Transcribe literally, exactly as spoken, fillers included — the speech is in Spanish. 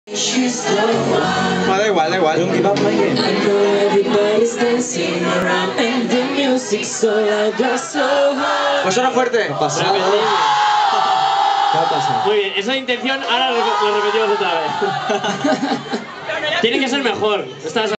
No, da igual, da igual. Pues suena fuerte. ¿Qué ha pasado? ¿Qué ha pasado? Muy bien, esa intención ahora lo repetimos otra vez. Tiene que ser mejor. Estás